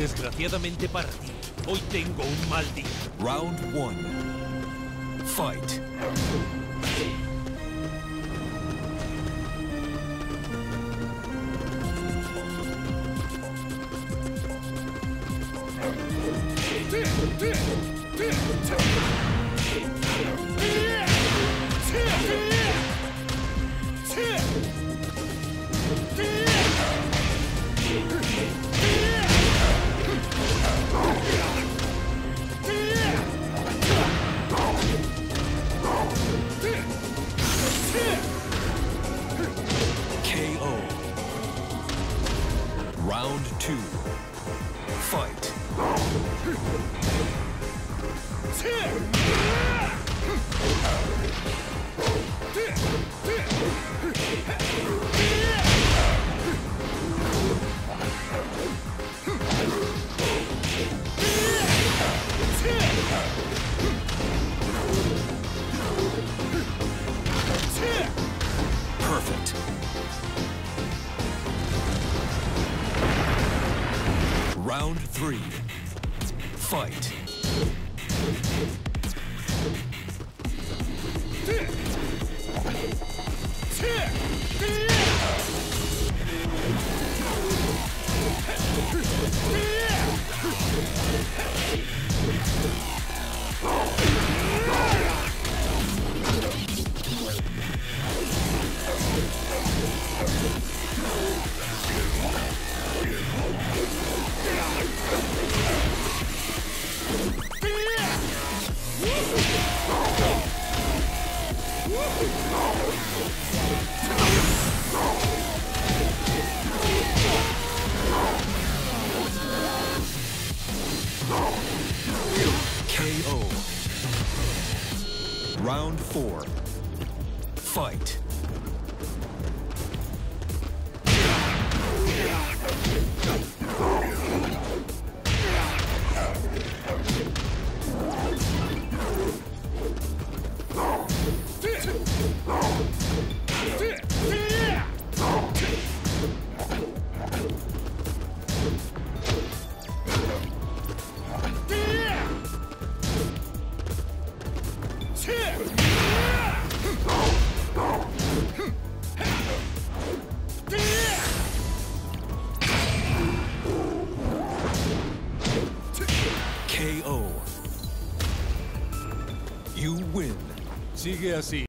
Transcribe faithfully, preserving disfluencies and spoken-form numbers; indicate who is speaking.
Speaker 1: Desgraciadamente para ti, hoy tengo un mal día.
Speaker 2: Round one. Fight. K O. Round two. Fight. Perfect. Round three. Fight. K O. Round four. Fight. K O. You win.
Speaker 1: Sigue así.